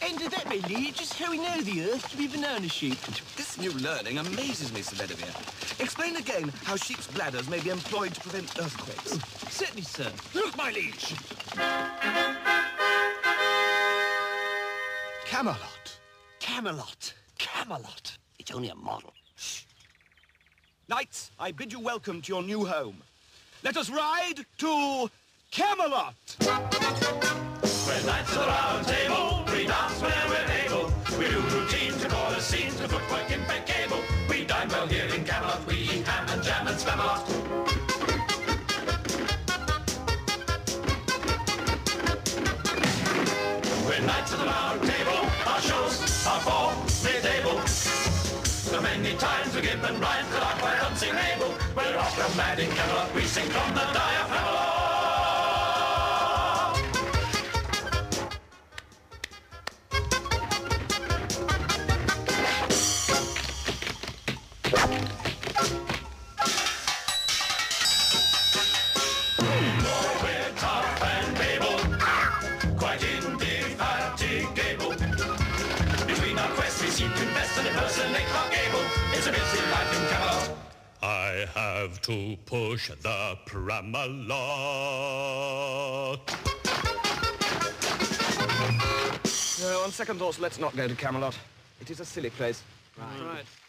Enter that, my liege, is how we know the earth to be banana-shaped. This new learning amazes me, Sir Bedivere. Explain again how sheep's bladders may be employed to prevent earthquakes. Oh, certainly, sir. Look, my liege! Camelot. Camelot. Camelot. It's only a model. Shh. Knights, I bid you welcome to your new home. Let us ride to Camelot! We're knights of the round table, we dance where we're able. We do routines and all the scenes to footwork impeccable. We dine well here in Camelot, we eat ham and jam and spam a lot. We're knights of the round table, our shows are for mid-table. So many times we give them rhymes that are quite unsingable. We're opera mad in Camelot, we sing from the diaphragm. It's a busy life in Camelot. I have to push the Pramalot. No, on second thoughts, let's not go to Camelot. It is a silly place. Right.